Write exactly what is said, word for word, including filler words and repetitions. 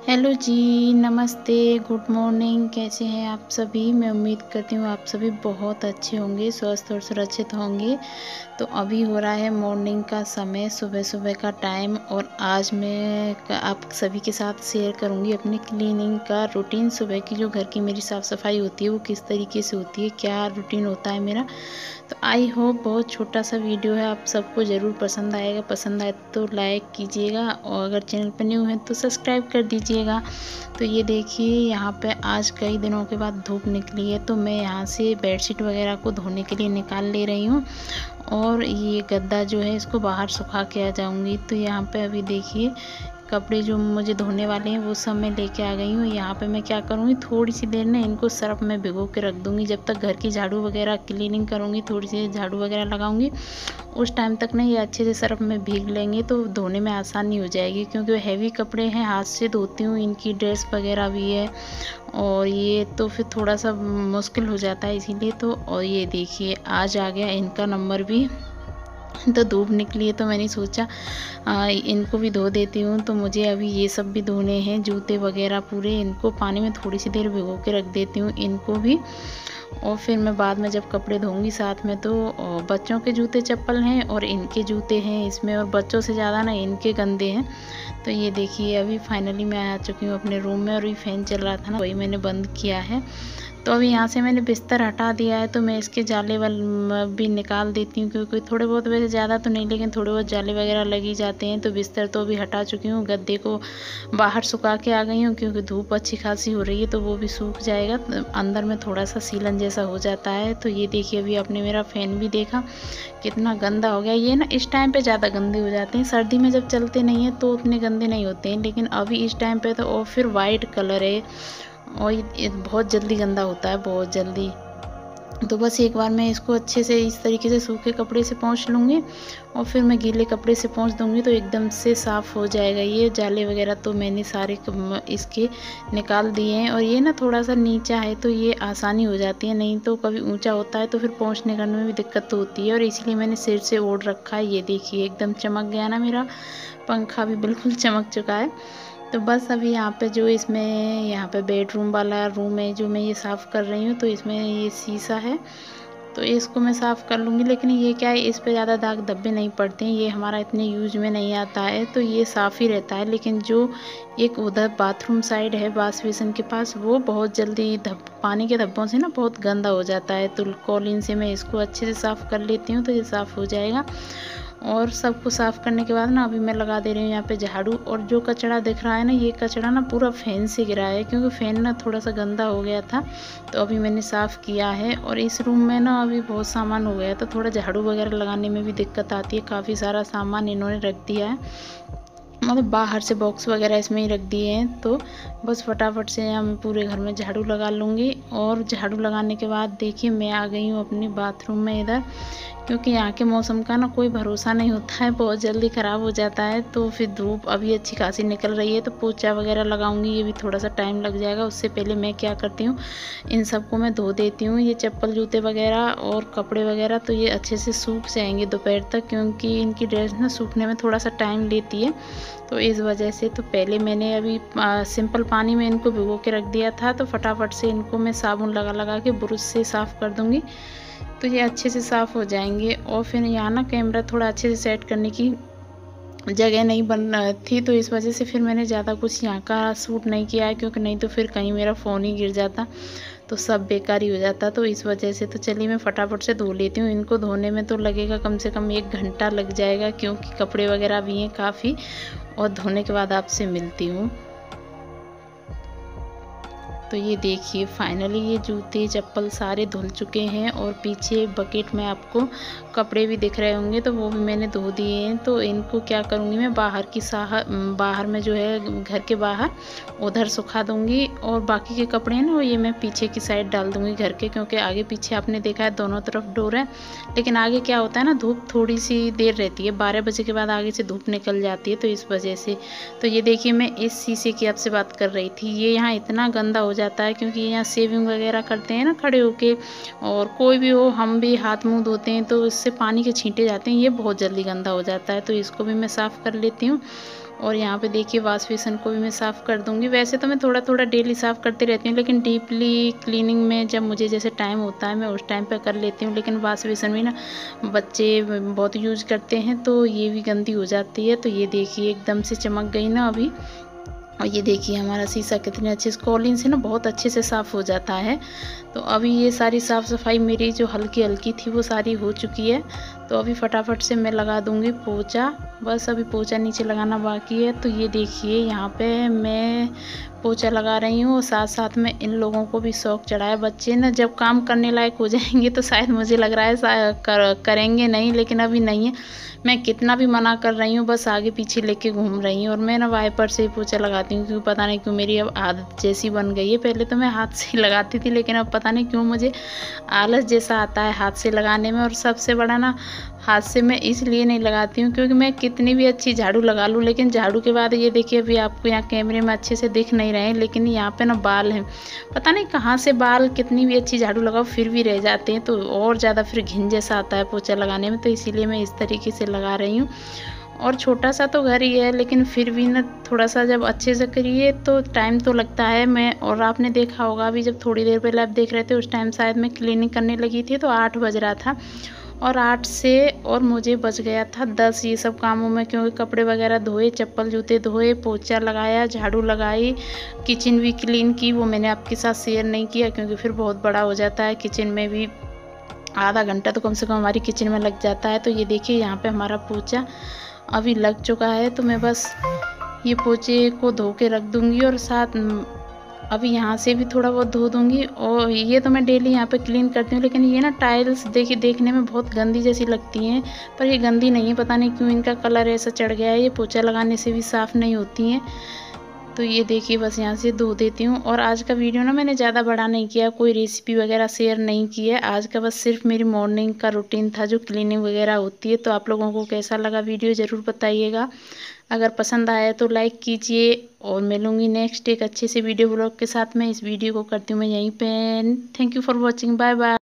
Hello जी, नमस्ते, good morning. कैसे हैं आप सभी? मैं उम्मीद करती हूँ आप सभी बहुत अच्छे होंगे, स्वस्थ और सुरक्षित होंगे। तो अभी हो रहा है मॉर्निंग का समय, सुबह सुबह का टाइम, और आज मैं आप सभी के साथ शेयर करूँगी अपनी क्लीनिंग का रूटीन। सुबह की जो घर की मेरी साफ़ सफाई होती है वो किस तरीके से होती है, क्या रूटीन होता है मेरा। तो आई होप बहुत छोटा सा वीडियो है, आप सबको ज़रूर पसंद आएगा। पसंद आए तो लाइक कीजिएगा और अगर चैनल पर न्यू है तो सब्सक्राइब कर दीजिएगा। तो ये देखिए, यहाँ पे आज कई दिनों के बाद धूप निकली है, तो मैं यहाँ से बेडशीट वगैरह को धोने के लिए निकाल ले रही हूँ और ये गद्दा जो है इसको बाहर सुखा के आ जाऊँगी। तो यहाँ पे अभी देखिए कपड़े जो मुझे धोने वाले हैं वो सब मैं लेके आ गई हूँ। यहाँ पे मैं क्या करूँगी, थोड़ी सी देर ना इनको सर्फ में भिगो के रख दूँगी। जब तक घर की झाड़ू वगैरह क्लीनिंग करूँगी, थोड़ी सी झाड़ू वगैरह लगाऊँगी, उस टाइम तक ना ये अच्छे से सर्फ में भीग लेंगे तो धोने में आसानी हो जाएगी। क्योंकि वो हैवी कपड़े हैं, हाथ से धोती हूँ, इनकी ड्रेस वगैरह भी है और ये तो फिर थोड़ा सा मुश्किल हो जाता है इसीलिए। तो और ये देखिए आज आ गया इनका नंबर भी। तो धूप निकली है तो मैंने सोचा आ, इनको भी धो देती हूँ। तो मुझे अभी ये सब भी धोने हैं, जूते वगैरह पूरे, इनको पानी में थोड़ी सी देर भिगो के रख देती हूँ इनको भी। और फिर मैं बाद में जब कपड़े धोऊंगी साथ में, तो बच्चों के जूते चप्पल हैं और इनके जूते हैं इसमें, और बच्चों से ज़्यादा ना इनके गंदे हैं। तो ये देखिए अभी फाइनली मैं आ चुकी हूँ अपने रूम में, और ये फ़ैन चल रहा था ना वही मैंने बंद किया है। तो अभी यहाँ से मैंने बिस्तर हटा दिया है, तो मैं इसके जाले वाले भी निकाल देती हूँ, क्योंकि थोड़े बहुत, वैसे ज़्यादा तो नहीं लेकिन थोड़े बहुत जाले वगैरह लग ही जाते हैं। तो बिस्तर तो अभी हटा चुकी हूँ, गद्दे को बाहर सुखा के आ गई हूँ, क्योंकि धूप अच्छी खासी हो रही है तो वो भी सूख जाएगा। अंदर में थोड़ा सा सीलन जैसा हो जाता है। तो ये देखिए अभी आपने मेरा फ़ैन भी देखा कितना गंदा हो गया। ये ना इस टाइम पे ज़्यादा गंदे हो जाते हैं, सर्दी में जब चलते नहीं हैं तो उतने गंदे नहीं होते हैं, लेकिन अभी इस टाइम पे तो, और फिर वाइट कलर है और ये बहुत जल्दी गंदा होता है, बहुत जल्दी। तो बस एक बार मैं इसको अच्छे से इस तरीके से सूखे कपड़े से पोंछ लूँगी और फिर मैं गीले कपड़े से पोंछ दूँगी तो एकदम से साफ़ हो जाएगा। ये जाले वगैरह तो मैंने सारे इसके निकाल दिए हैं, और ये ना थोड़ा सा नीचा है तो ये आसानी हो जाती है, नहीं तो कभी ऊंचा होता है तो फिर पोंछने करने में भी दिक्कत तो होती है, और इसलिए मैंने सिर से ओढ़ रखा है। ये देखिए एकदम चमक गया ना, मेरा पंखा भी बिल्कुल चमक चुका है। तो बस अभी यहाँ पे जो इसमें यहाँ पे बेडरूम वाला रूम है जो मैं ये साफ़ कर रही हूँ, तो इसमें ये शीशा है तो इसको मैं साफ़ कर लूँगी। लेकिन ये क्या है, इस पे ज़्यादा दाग धब्बे नहीं पड़ते हैं, ये हमारा इतने यूज में नहीं आता है तो ये साफ़ ही रहता है। लेकिन जो एक उधर बाथरूम साइड है वॉश बेसिन के पास, वो बहुत जल्दी धब पानी के धब्बों से ना बहुत गंदा हो जाता है। तो कॉलिन से मैं इसको अच्छे से साफ़ कर लेती हूँ तो ये साफ़ हो जाएगा। और सबको साफ़ करने के बाद ना अभी मैं लगा दे रही हूँ यहाँ पे झाड़ू। और जो कचरा दिख रहा है ना, ये कचरा ना पूरा फ़ैन से गिरा है, क्योंकि फ़ैन ना थोड़ा सा गंदा हो गया था तो अभी मैंने साफ़ किया है। और इस रूम में ना अभी बहुत सामान हो गया तो थोड़ा झाड़ू वगैरह लगाने में भी दिक्कत आती है। काफ़ी सारा सामान इन्होंने रख दिया है, मतलब बाहर से बॉक्स वगैरह इसमें ही रख दिए हैं। तो बस फटाफट से हम पूरे घर में झाड़ू लगा लूँगी। और झाड़ू लगाने के बाद देखिए मैं आ गई हूँ अपने बाथरूम में इधर, क्योंकि यहाँ के मौसम का ना कोई भरोसा नहीं होता है, बहुत जल्दी ख़राब हो जाता है। तो फिर धूप अभी अच्छी खासी निकल रही है तो पोछा वगैरह लगाऊंगी, ये भी थोड़ा सा टाइम लग जाएगा। उससे पहले मैं क्या करती हूँ, इन सबको मैं धो देती हूँ, ये चप्पल जूते वगैरह और कपड़े वगैरह, तो ये अच्छे से सूख जाएंगे दोपहर तक, क्योंकि इनकी ड्रेस ना सूखने में थोड़ा सा टाइम लेती है। तो इस वजह से तो पहले मैंने अभी आ, सिंपल पानी में इनको भिगो के रख दिया था, तो फटाफट से इनको मैं साबुन लगा लगा के ब्रश से साफ़ कर दूँगी तो ये अच्छे से साफ़ हो जाएंगे। और फिर यहाँ ना कैमरा थोड़ा अच्छे से सेट करने की जगह नहीं बन थी, तो इस वजह से फिर मैंने ज़्यादा कुछ यहाँ का शूट नहीं किया है, क्योंकि नहीं तो फिर कहीं मेरा फ़ोन ही गिर जाता तो सब बेकार ही हो जाता। तो इस वजह से तो चलिए मैं फटाफट से धो लेती हूँ। इनको धोने में तो लगेगा कम से कम एक घंटा लग जाएगा, क्योंकि कपड़े वगैरह भी हैं काफ़ी। और धोने के बाद आपसे मिलती हूँ। तो ये देखिए फाइनली ये जूते चप्पल सारे धुल चुके हैं, और पीछे बकेट में आपको कपड़े भी दिख रहे होंगे तो वो भी मैंने धो दिए हैं। तो इनको क्या करूँगी, मैं बाहर की साह बाहर में जो है घर के बाहर उधर सुखा दूँगी, और बाकी के कपड़े हैं ना वो ये मैं पीछे की साइड डाल दूँगी घर के, क्योंकि आगे पीछे आपने देखा है दोनों तरफ डोर है। लेकिन आगे क्या होता है ना, धूप थोड़ी सी देर रहती है, बारह बजे के बाद आगे से धूप निकल जाती है, तो इस वजह से। तो ये देखिए मैं इस शीशे की आपसे बात कर रही थी, ये यहाँ इतना गंदा हो जाता है, क्योंकि यहाँ सेविंग वगैरह करते हैं ना खड़े होके, और कोई भी हो, हम भी हाथ मुंह धोते हैं तो इससे पानी के छींटे जाते हैं, ये बहुत जल्दी गंदा हो जाता है। तो इसको भी मैं साफ़ कर लेती हूँ। और यहाँ पे देखिए वॉश बेसिन को भी मैं साफ़ कर दूँगी। वैसे तो मैं थोड़ा थोड़ा डेली साफ़ करती रहती हूँ, लेकिन डीपली क्लीनिंग में जब मुझे जैसे टाइम होता है मैं उस टाइम पे कर लेती हूँ। लेकिन वॉश बेसिन भी ना बच्चे बहुत यूज़ करते हैं तो ये भी गंदी हो जाती है। तो ये देखिए एकदम से चमक गई ना अभी। और ये देखिए हमारा शीशा कितने अच्छे से कॉलिन से ना बहुत अच्छे से साफ़ हो जाता है। तो अभी ये सारी साफ़ सफाई मेरी जो हल्की हल्की थी वो सारी हो चुकी है। तो अभी फटाफट से मैं लगा दूंगी पोछा। बस अभी पोछा नीचे लगाना बाकी है। तो ये देखिए यहाँ पे मैं पोछा लगा रही हूँ और साथ साथ में इन लोगों को भी शौक चढ़ा है। बच्चे ना जब काम करने लायक हो जाएंगे तो शायद मुझे लग रहा है कर, करेंगे नहीं, लेकिन अभी नहीं है। मैं कितना भी मना कर रही हूँ बस आगे पीछे लेके घूम रही हूँ। और मैं ना वाइपर से ही पोछा लगाती हूँ, क्योंकि पता नहीं क्यों मेरी अब आदत जैसी बन गई है। पहले तो मैं हाथ से ही लगाती थी, लेकिन अब पता नहीं क्यों मुझे आलस जैसा आता है हाथ से लगाने में। और सबसे बड़ा ना हाथ से मैं इसलिए नहीं लगाती हूँ क्योंकि मैं कितनी भी अच्छी झाड़ू लगा लूँ, लेकिन झाड़ू के बाद ये देखिए अभी आपको यहाँ कैमरे में अच्छे से दिख नहीं रहे हैं, लेकिन यहाँ पे ना बाल हैं। पता नहीं कहाँ से बाल, कितनी भी अच्छी झाड़ू लगाओ फिर भी रह जाते हैं। तो और ज़्यादा फिर घिन जैसा आता है पोछा लगाने में। तो इसीलिए मैं इस तरीके से लगा रही हूँ। और छोटा सा तो घर ही है, लेकिन फिर भी ना थोड़ा सा जब अच्छे से करिए तो टाइम तो लगता है। मैं और आपने देखा होगा अभी जब थोड़ी देर पहले आप देख रहे थे उस टाइम शायद मैं क्लीनिंग करने लगी थी तो आठ बज रहा था। और आठ से और मुझे बच गया था दस ये सब कामों में, क्योंकि कपड़े वगैरह धोए, चप्पल जूते धोए, पोछा लगाया, झाड़ू लगाई, किचन भी क्लीन की। वो मैंने आपके साथ शेयर नहीं किया क्योंकि फिर बहुत बड़ा हो जाता है। किचन में भी आधा घंटा तो कम से कम हमारी किचन में लग जाता है। तो ये देखिए यहाँ पे हमारा पोछा अभी लग चुका है। तो मैं बस ये पोछे को धो के रख दूँगी और साथ अभी यहाँ से भी थोड़ा बहुत धो दूँगी। और ये तो मैं डेली यहाँ पे क्लीन करती हूँ, लेकिन ये ना टाइल्स देखिए देखने में बहुत गंदी जैसी लगती हैं, पर ये गंदी नहीं है। पता नहीं क्यों इनका कलर ऐसा चढ़ गया है। ये पोछा लगाने से भी साफ़ नहीं होती हैं। तो ये देखिए बस यहाँ से धो देती हूँ। और आज का वीडियो ना मैंने ज़्यादा बड़ा नहीं किया, कोई रेसिपी वगैरह शेयर नहीं की है। आज का बस सिर्फ मेरी मॉर्निंग का रूटीन था जो क्लीनिंग वगैरह होती है। तो आप लोगों को कैसा लगा वीडियो ज़रूर बताइएगा। अगर पसंद आया तो लाइक कीजिए। और मिलूँगी नेक्स्ट एक अच्छे से वीडियो ब्लॉग के साथ। मैं इस वीडियो को करती हूँ मैं यहीं पे। Thank you for watching. Bye bye.